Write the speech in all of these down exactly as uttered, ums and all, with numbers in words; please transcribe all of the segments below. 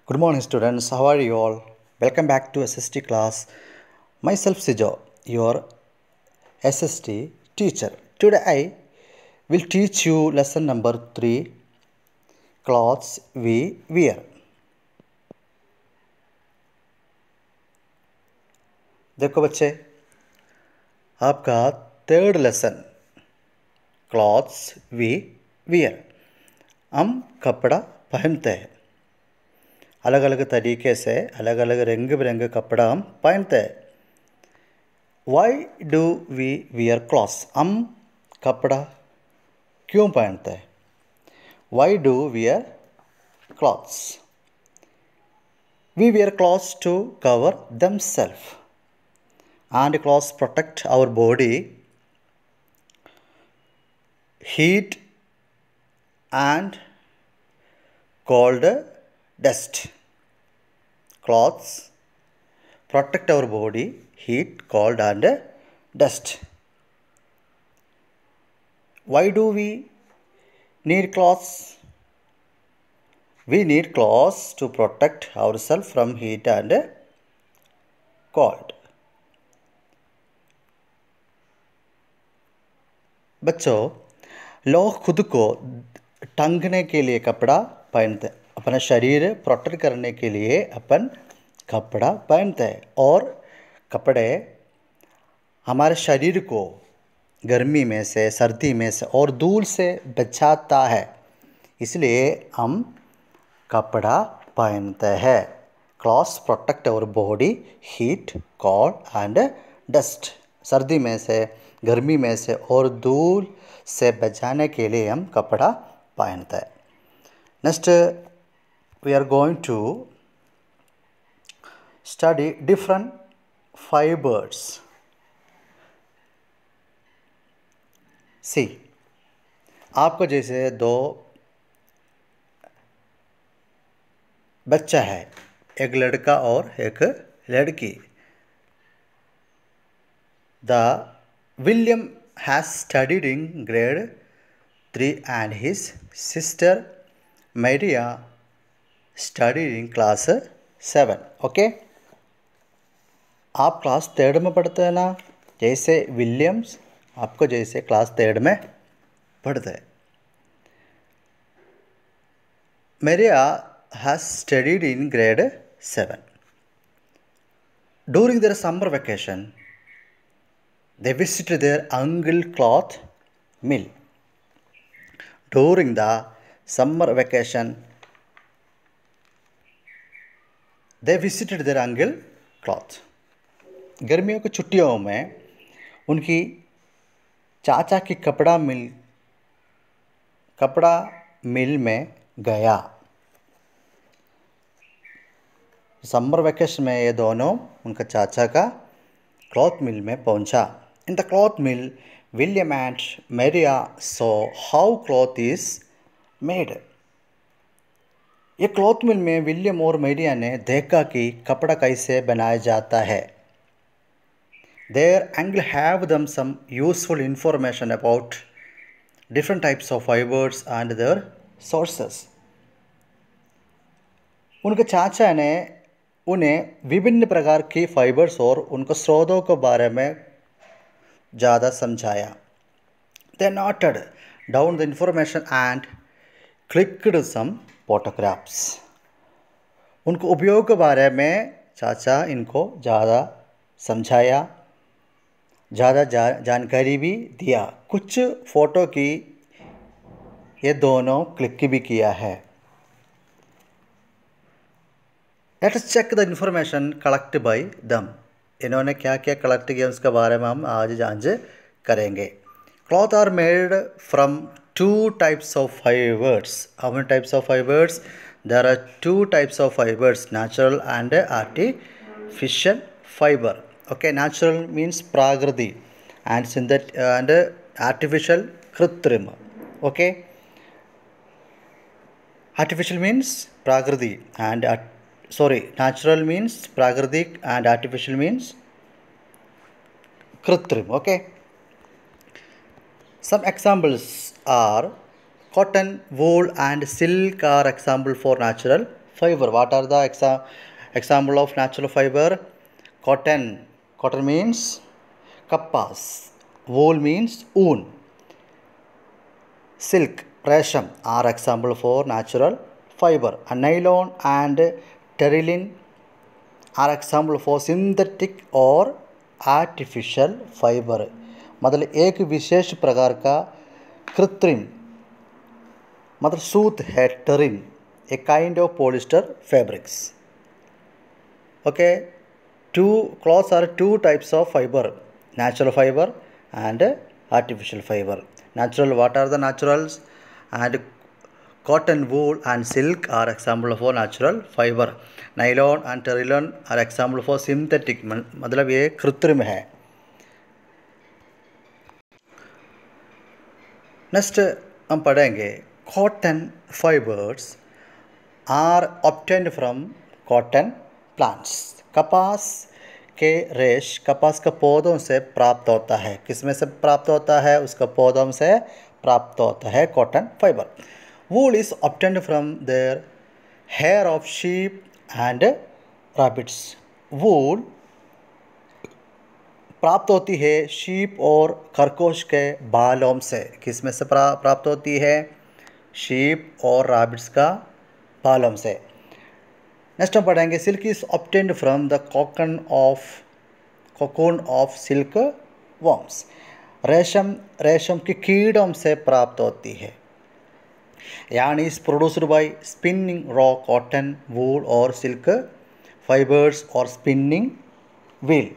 Good morning, students. How are you all? Welcome back to S S T class. Myself, Sijo, your S S T teacher. Today, I will teach you lesson number three clothes we wear. देखो बच्चे, आपका third lesson clothes we wear. हम कपड़ा पहनते हैं. अलग अलग तरीके से अलग अलग रंग बिरंगे कपड़ा हम पहनते हैं. Why do we wear clothes? हम कपड़ा क्यों पहनते हैं? Why do wear clothes? We wear clothes to cover themselves and clothes protect our body heat and cold dust. Clothes protect our body heat, cold and dust. Why do we need clothes? We need clothes to protect ourselves from heat and cold. बच्चों, लोग खुद को ढकने के लिए कपड़ा पहनते हैं. अपना शरीर प्रोटेक्ट करने के लिए अपन कपड़ा पहनते हैं. और कपड़े हमारे शरीर को गर्मी में से, सर्दी में से और धूल से बचाता है. इसलिए हम कपड़ा पहनते हैं. Clothes protect our body heat, cold and dust. सर्दी में से, गर्मी में से और धूल से बचाने के लिए हम कपड़ा पहनते हैं. Next we are going to study different fibers. See, आपको जैसे दो बच्चा है, एक लड़का और एक लड़की. The William has studied in grade three and his sister Maria studied in class seven. Okay, आप क्लास थर्ड में पढ़ते हैं ना. जैसे विलियम्स आपको जैसे क्लास थर्ड में पढ़ते हैं. Maria has studied in grade seven. During their summer vacation, they visited their uncle cloth mill. During the summer vacation, they visited their uncle cloth. गर्मियों की छुट्टियों में उनकी चाचा की कपड़ा मिल कपड़ा मिल में गया. समर वेकेशन में ये दोनों उनका चाचा का क्लॉथ मिल में पहुंचा. In the cloth mill William and Maria saw how cloth is made. ये क्लॉथ मिल में विलियम और मैरिया ने देखा कि कपड़ा कैसे बनाया जाता है. Their uncle have them some useful information about different types of fibers and their sources. उनके चाचा ने उन्हें विभिन्न प्रकार की फाइबर्स और उनके स्रोतों के बारे में ज़्यादा समझाया. They noted down the information and clicked some photographs. उनको उपयोग के बारे में चाचा इनको ज़्यादा समझाया, ज़्यादा जा, जानकारी भी दिया. कुछ फ़ोटो की ये दोनों क्लिक भी किया है. Let us check the information collect by them. इन्होंने क्या क्या कलेक्ट किया उसके बारे में हम आज जांच करेंगे. Cloth are made from two types of fibres. How many types of fibres? There are two types of fibres, natural and artificial fibre. Okay, natural means prakriti and synthetic and artificial kritrim. Okay, artificial means prakriti and art, sorry natural means prakriti and artificial means kritrim. Okay, some examples are cotton, wool and silk are example for natural fiber. What are the exa example of natural fiber? Cotton. Cotton means kappas. Wool means wool. Silk, resham are example for natural fiber. And nylon and terylene are example for synthetic or artificial fiber. मतलब एक विशेष प्रकार का कृत्रिम मतलब सूत है टेरिन, a kind of polyester fabrics. Okay, two cloths are two types of fiber, natural fiber and artificial fiber. Natural, what are the naturals? And cotton, wool and silk are example for natural fiber. Nylon and terylene are example for synthetic, मतलब ये कृत्रिम है. Next हम पढ़ेंगे cotton fibres are obtained from cotton plants. कपास के रेश कपास के पौधों से प्राप्त होता है. किसमें से प्राप्त होता है? उसका पौधों से प्राप्त होता है cotton fibre. Wool is obtained from their hair of sheep and rabbits. Wool प्राप्त होती है शीप और खरगोश के बालों से. किस में से प्राप्त होती है? शीप और रैबिट्स का बालों से. नेक्स्ट हम पढ़ेंगे silk is obtained from the cocoon of cocoon of silk worms. रेशम रेशम के कीड़ों से प्राप्त होती है. यानी is produced by spinning raw cotton, wool और सिल्क फाइबर्स और स्पिनिंग व्हील.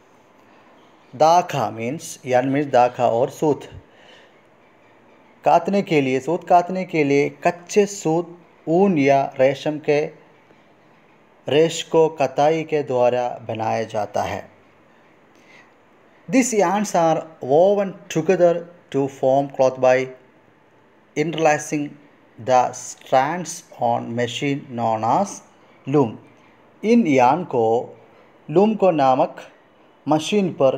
दाखा मीन्स यान मीन्स दाखा और सूत. काटने के लिए सूत काटने के लिए कच्चे सूत ऊन या रेशम के रेश को कताई के द्वारा बनाया जाता है. These yarns are woven together to form cloth by interlacing the strands on machine known as loom. इन यार्न को लूम को नामक मशीन पर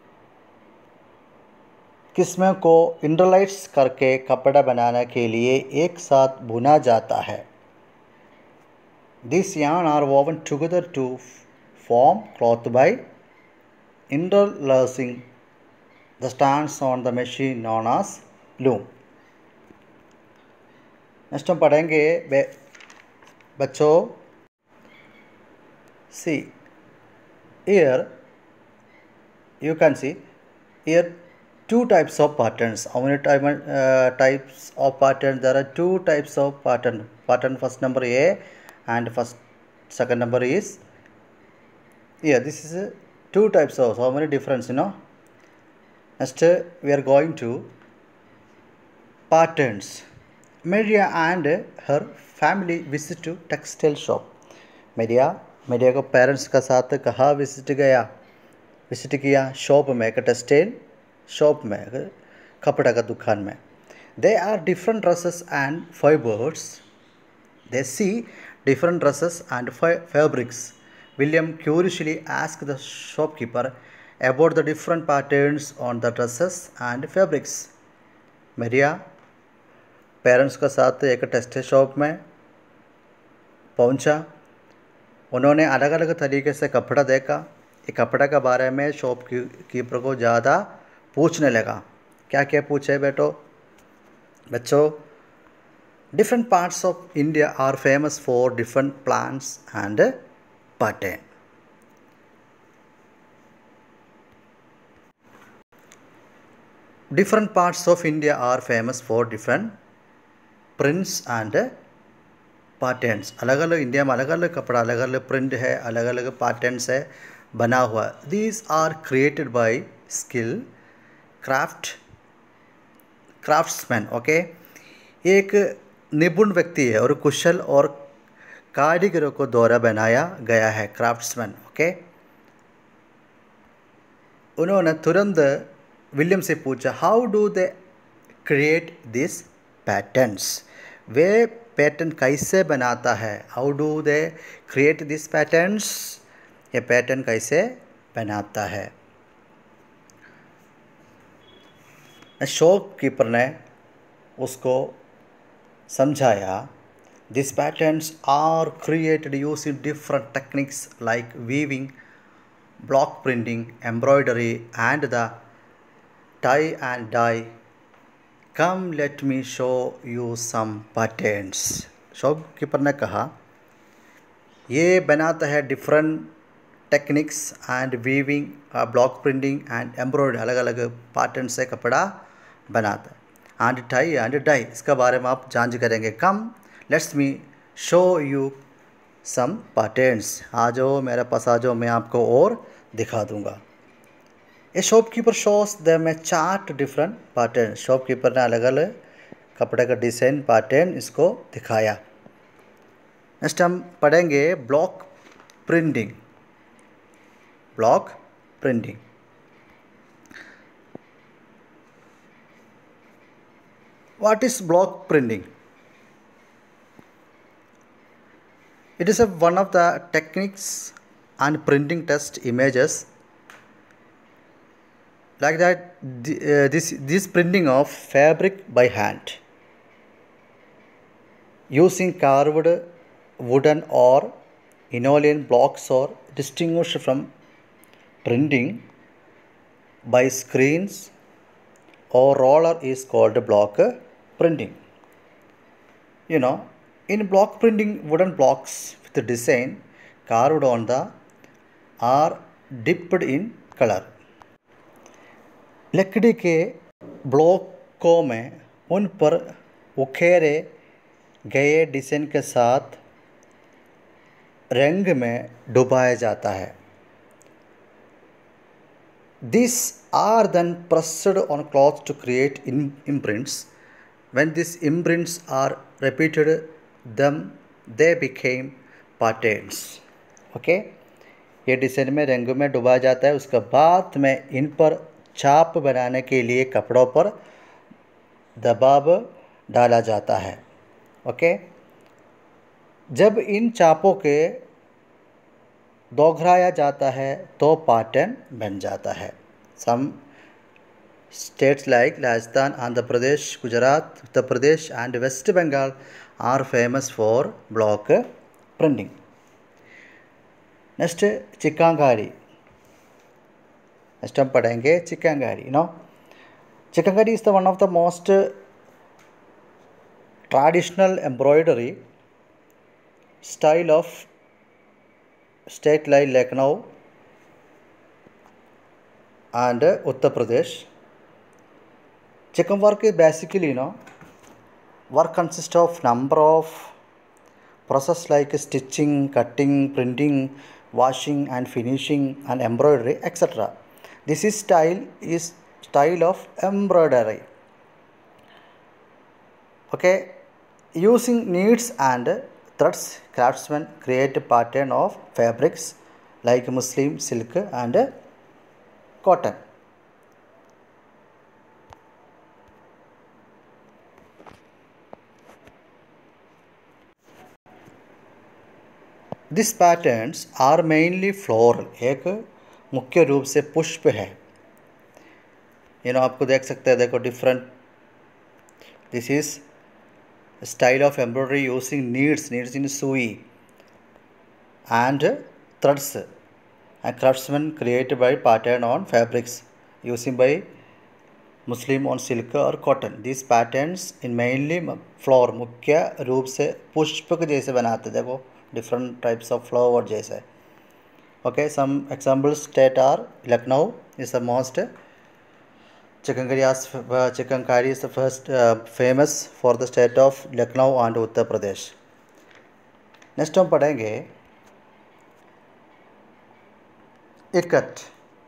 किस्मों को इंटरलाइट्स करके कपड़ा बनाने के लिए एक साथ बुना जाता है. These yarn are woven together to form cloth by interlacing the strands on the machine known as loom. Next हम पढ़ेंगे बच्चों. See here you can see here two types of patterns. How many type, uh, types of patterns? There are two types of pattern. Pattern first number A and first second number is here. This is uh, two types of. How many difference, you know? Next uh, we are going to patterns. Maria and her family visit to textile shop. Maria Maria को parents का साथ कहाँ visit गया visit किया? Shop में, का textile shop में, कपड़ा का दुकान में. They are different dresses and fibers. They see different dresses and fabrics. William curiously asked the shopkeeper about the different patterns on the dresses and fabrics. Maria parents का साथ एक टेक्सटाइल शॉप में पहुंचा. उन्होंने अलग अलग तरीके से कपड़ा देखा. ये कपड़ा के बारे में शॉप कीपर को ज़्यादा पूछने लगा. क्या क्या पूछे बेटो बच्चों? Different parts of India are famous for different plants and pattern. Different parts of India are famous for different prints and patterns. अलग अलग इंडिया में अलग अलग कपड़ा, अलग अलग प्रिंट है, अलग अलग पैटर्न्स है बना हुआ. These are created by skill craft craftsman. Okay, एक निपुण व्यक्ति है और कुशल और कारीगरों को द्वारा बनाया गया है. क्राफ्ट्समैन. ओके, उन्होंने तुरंत विलियम से पूछा how do they create this patterns. वे पैटर्न कैसे बनाता है? How do they create this patterns. ये पैटर्न कैसे बनाता है? शॉपकीपर ने उसको समझाया These patterns are created using different techniques like weaving, block printing, embroidery, and the tie and dye. Come, let me show you some patterns. Shopkeeper ने कहा ये बनाता है different techniques and weaving, block printing and embroidery, अलग अलग pattern से कपड़ा बनाता है, एंड टाई एंड डाई, इसका बारे में आप जांच करेंगे. Come let's me show you some patterns. आ जाओ मेरे पास, आ जाओ, मैं आपको और दिखा दूंगा. A shopkeeper shows them a chart different pattern. Shopkeeper ने अलग अलग कपड़े का डिज़ाइन पैटर्न इसको दिखाया. नेक्स्ट हम पढ़ेंगे block printing. Block printing what is block printing? It is a one of the techniques and printing test images like that. The, uh, this this printing of fabric by hand using carved wooden or inoleum blocks or distinguished from printing by screens or roller is called block printing. You know, in block printing, wooden blocks with the design carved on the are dipped in color. लकड़ी के ब्लॉकों में उन पर उकेरे गए design के साथ रंग में डुबाया जाता है. These are then pressed on cloth to create imprints. When these imprints are repeated, them they became patterns. Okay, ये डिज़ाइन में रंग में डुबाया जाता है, उसके बाद में इन पर छाप बनाने के लिए कपड़ों पर दबाव डाला जाता है. ओके, जब इन छापों के दोहराया जाता है तो पैटर्न बन जाता है. Some states like Rajasthan, Andhra Pradesh, Gujarat, Uttar Pradesh and West Bengal are famous for block printing. Next chikankari. Next हम पढ़ेंगे chikankari. No, chikankari is the one of the most traditional embroidery style of state like Lucknow and Uttar Pradesh. Chicken work is basically, you know, work consists of number of process like stitching, cutting, printing, washing and finishing and embroidery, et cetera. This is style is style of embroidery. Okay, using needles and threads, craftsmen create a pattern of fabrics like muslin, silk and cotton. These patterns are mainly floral. एक मुख्य रूप से पुष्प है. you know, आपको देख सकते हैं, देखो different. This is style of embroidery using needles, needles in sui and threads, and craftsmen created by pattern on fabrics using by muslin on silk or cotton. These patterns in mainly flower, मुख्य रूप से पुष्प के जैसे बनाते. देखो different types of flower जैसे. Okay, some examples state are Lucknow is the most. Chickengari, chickengari is the first uh, famous for the state of Lucknow and Uttar Pradesh. Next हम पढ़ेंगे इकट्ठ.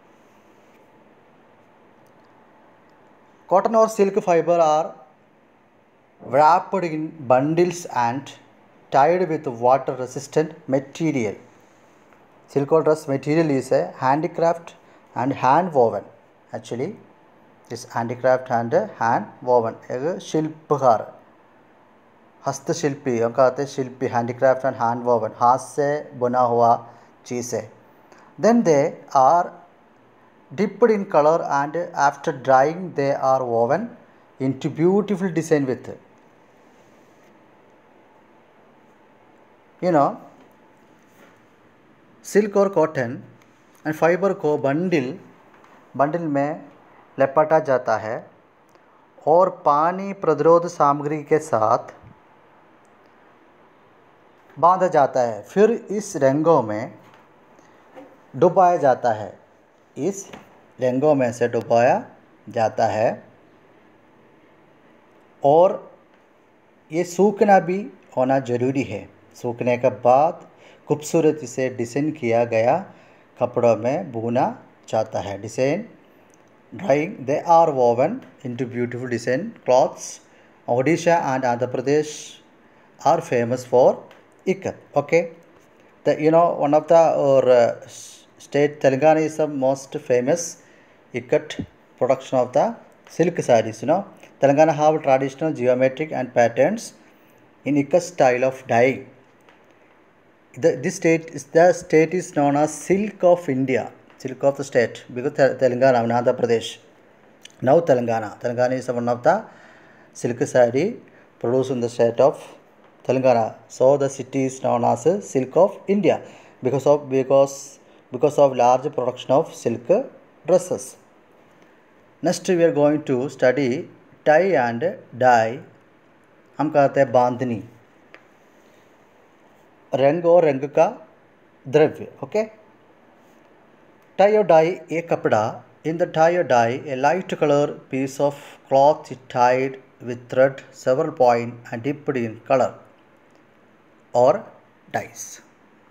Cotton or silk fiber are wrapped in bundles and tied with water resistant material. Silk or dress material is a handicraft and hand woven. Actually, this handicraft and hand woven. एक शिल्पकार, हस्तशिल्पी, हम कहते हैं शिल्पी, handicraft and hand woven, हाथ से बुना हुआ चीज़ है. Then they are dipped in color and after drying they are woven into beautiful design with you know silk और कॉटन एंड फाइबर को बंडल बंडल में लपेटा जाता है और पानी प्रतिरोध सामग्री के साथ बांधा जाता है, फिर इस रंगों में डुबाया जाता है इस रंगों में से डुबाया जाता है और ये सूखना भी होना ज़रूरी है। सूखने के बाद खूबसूरती से डिज़ाइन किया गया कपड़ों में बुना जाता है। Design drawing they are woven into beautiful design cloths. Odisha and Andhra Pradesh are famous for ikat. Okay, the you know one of the or uh, state Telangana is the most famous ikat production of the silk sarees. You know Telangana have traditional geometric and patterns in ikat style of dyeing. The, this state is the state is known as silk of India, silk of the state, because Telangana and Andhra Pradesh. Now Telangana, Telangana is one of the silk saree produced in the state of Telangana. So the city is known as silk of India because of because because of large production of silk dresses. Next we are going to study tie and dye. हम कहते हैं बांधनी, रंग और रंग का द्रव्य. Okay, tie or dye एक कपड़ा. In the tie or dye, a light color piece of cloth is tied with thread several points and dipped in color or dyes.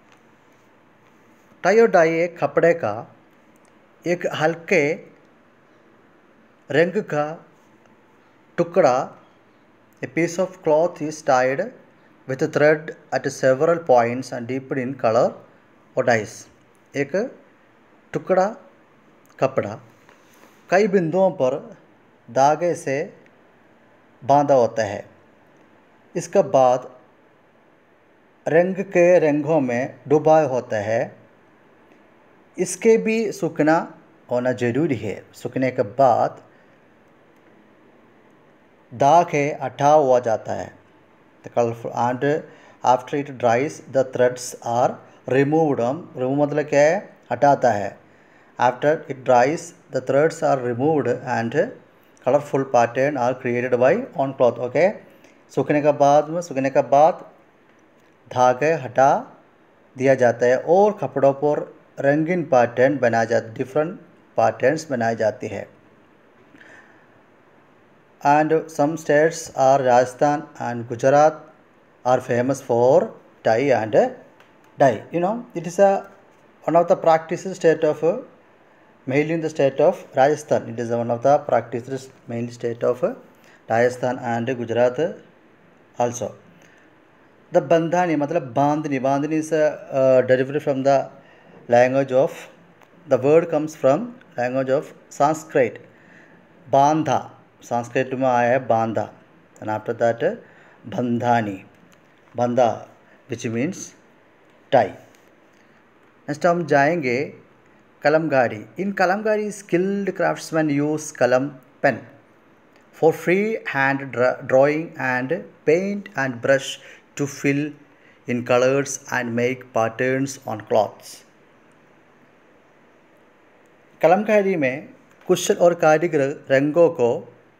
Tie or dye एक कपड़े का एक हल्के रंग का टुकड़ा. A piece of cloth is tied with a thread at several points and dipped in color or dyes. एक टुकड़ा कपड़ा कई बिंदुओं पर धागे से बांधा होता है. इसके बाद रंग के रंगों में डुबाया होता है. इसके भी सूखना होना ज़रूरी है. सूखने के बाद धागे हटा हुआ जाता है. The colorful and after it dries the threads are removed. remove मतलब क्या है? हटाता है. After it dries the threads are removed and colorful pattern are created by on cloth. Okay, सूखने के बाद में सूखने के बाद धागे हटा दिया जाता है और कपड़ों पर रंगीन पैटर्न बनाए जाते डिफरेंट पैटर्न्स बनाए जाते हैं. And some states are Rajasthan and Gujarat are famous for tie and dye. You know it is a one of the practices state of uh, mainly in the state of Rajasthan. It is one of the practices mainly state of uh, Rajasthan and Gujarat uh, also. The bandhani मतलब बांधनी. बांधनी is a uh, derived from the language of the word comes from language of Sanskrit. बांधा संस्कृत में आया है बांधा. and after that Bandhani बंधा which means tie. Next हम जाएंगे कलमकारी. इन Kalamkari skilled craftsmen use कलम pen for free hand drawing and paint and brush to fill in colors and make patterns on cloths. Kalamkari में कुशल और कारीगर रंगों को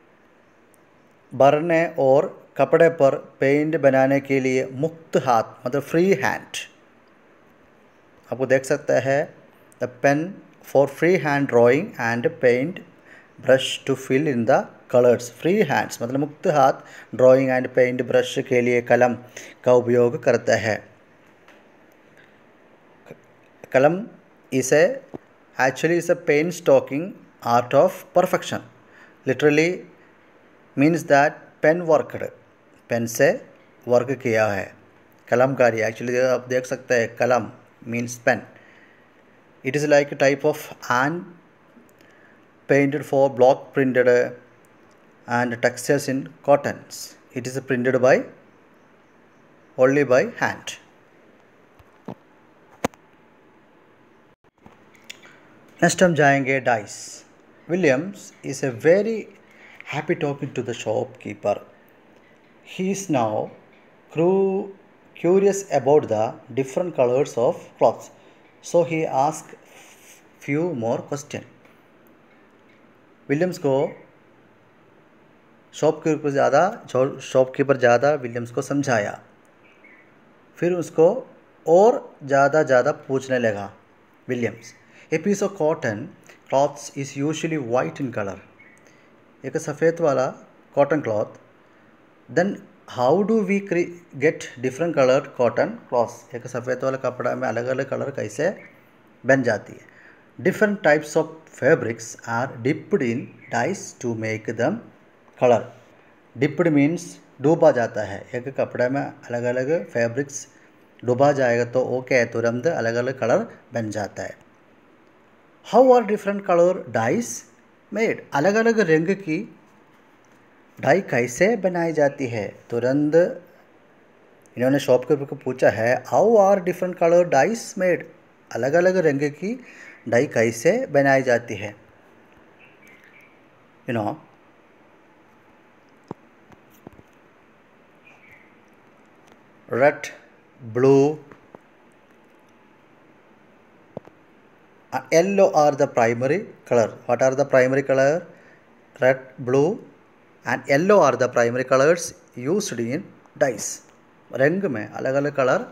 भरने और कपड़े पर पेंट बनाने के लिए मुक्त हाथ मतलब फ्री हैंड. आपको देख सकते हैं the pen for free hand drawing and paint brush to fill in the colours. Free hands मतलब मुक्त हाथ ड्राइंग एंड पेंट ब्रश के लिए कलम का उपयोग करता है. कलम इसे actually is a pen stocking art of perfection. Literally means that pen worked. Pen से वर्क किया है. कलमकारी एक्चुअली आप देख सकते हैं kalam means pen. It is like type of hand painted for block printed and textures in cottons. It is printed by only by hand. Next हम जाएंगे dyes. Williams is a very happy talking to the shopkeeper. He is now cru- curious about the different colors of clothes, so he asked few more questions. Williams को shopkeeper ज़्यादा shopkeeper ज़्यादा Williams को समझाया, फिर उसको और ज़्यादा ज़्यादा पूछने लगा Williams. A piece of cotton clothes is usually white in colour, एक सफ़ेद वाला cotton cloth. Then how do we get different colour cotton clothes, एक सफ़ेद वाला कपड़ा में अलग अलग कलर कैसे बन जाती है। Different types of fabrics are dipped in dyes to make them colour. Dipped means डूबा जाता है, एक कपड़े में अलग अलग फैब्रिक्स डूबा जाएगा तो वो क्या है, तुरंत अलग अलग कलर बन जाता है। How are different colour dyes made, अलग अलग रंग की डाई कैसे बनाई जाती है। तुरंत इन्होंने शॉपकीपर को पूछा है, how are different colour dyes made, अलग अलग रंग की डाई कैसे बनाई जाती है। You know red, blue, yellow are the primary colour. What are the primary colour? Red, blue and yellow are the primary colors used in dyes. रंग में अलग अलग colour.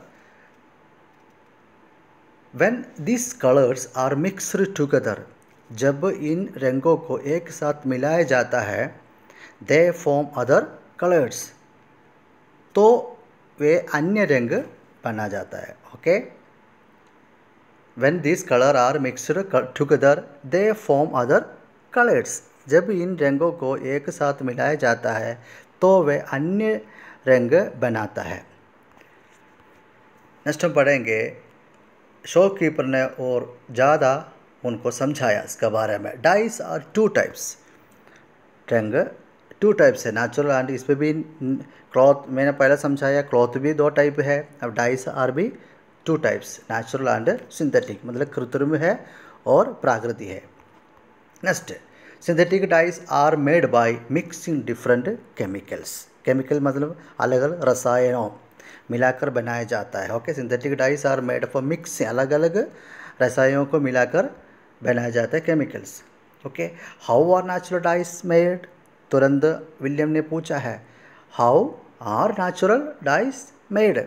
when these colors are mixed together, जब इन रंगों को एक साथ मिलाया जाता है, they form other colors, तो वे अन्य रंग बना जाता है। Okay, when these colors are mixed together they form other colors, जब इन रंगों को एक साथ मिलाया जाता है तो वे अन्य रंग बनाता है। नेक्स्ट हम पढ़ेंगे, शॉपकीपर ने और ज़्यादा उनको समझाया इसके बारे में। डाइस आर टू टाइप्स, रंग टू टाइप्स है, नेचुरल एंड इस पर भी क्लॉथ मैंने पहले समझाया, क्लॉथ भी दो टाइप है। अब डाइस आर भी two types, natural and synthetic, मतलब कृत्रिम है और प्राकृतिक है। Next, synthetic dyes are made by mixing different chemicals, chemical मतलब अलग अलग रसायनों मिलाकर बनाया जाता है। Okay, synthetic dyes are made for mix, अलग अलग रसायनों को मिलाकर बनाया जाता है, chemicals. Okay, how are natural dyes made, तुरंत विलियम ने पूछा है, how are natural dyes made,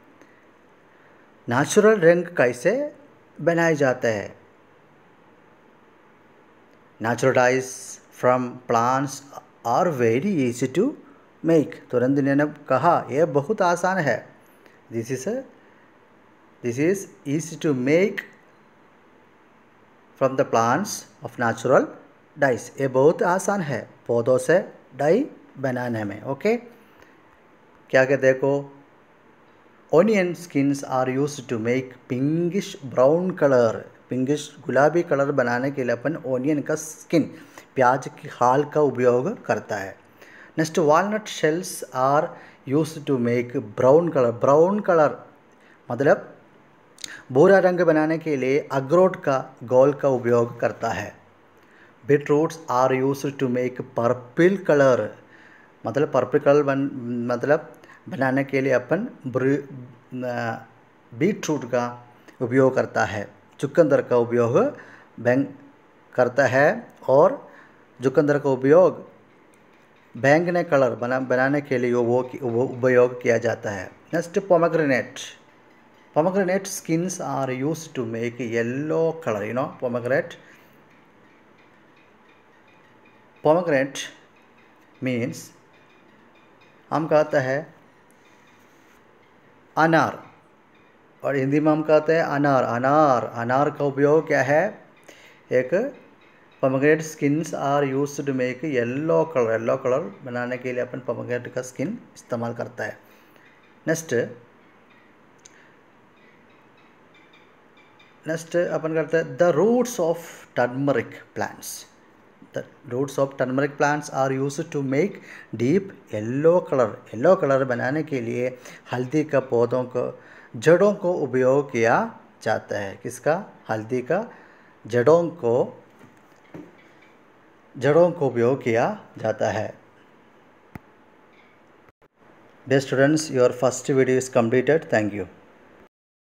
natural रंग कैसे बनाए जाते हैं। Natural dyes from plants are very easy to make, तुरंत इन्होंने कहा यह बहुत आसान है। This is this is easy to make from the plants of natural dyes, ये बहुत आसान है पौधों से डाई बनाने में। ओके, क्या क्या देखो, onion skins are used to make pinkish brown colour, pinkish गुलाबी कलर बनाने के लिए अपन ऑनियन का स्किन, प्याज की खाल का उपयोग करता है। Next, walnut shells are used to make brown colour, brown colour मतलब भूरा रंग बनाने के लिए अखरोट का गोल का उपयोग करता है। Beetroots are used to make purple colour, मतलब पर्पल कलर बन मतलब बनाने के लिए अपन बीटरूट का उपयोग करता है, चुकंदर का उपयोग बैंग करता है और चुकंदर का उपयोग बैंगनी कलर बना बनाने के लिए वो वो उपयोग किया जाता है। Next, pomegranate, pomegranate skins are used to make yellow colour, you know pomegranate pomegranate means हम कहते हैं अनार, और हिंदी में हम कहते हैं अनार। अनार अनार का उपयोग क्या है, एक pomegranate skins are used to make yellow colour, yellow colour बनाने के लिए अपन पोमेग्रेनेट का स्किन इस्तेमाल करता है। नेक्स्ट नेक्स्ट अपन करते हैं the roots of turmeric plants, the roots of turmeric plants are used to make deep yellow colour, yellow colour बनाने के लिए हल्दी का पौधों को जड़ों को उपयोग किया जाता है। किसका? हल्दी का जड़ों को जड़ों को उपयोग किया जाता है। Dear students, your first video is completed. Thank you.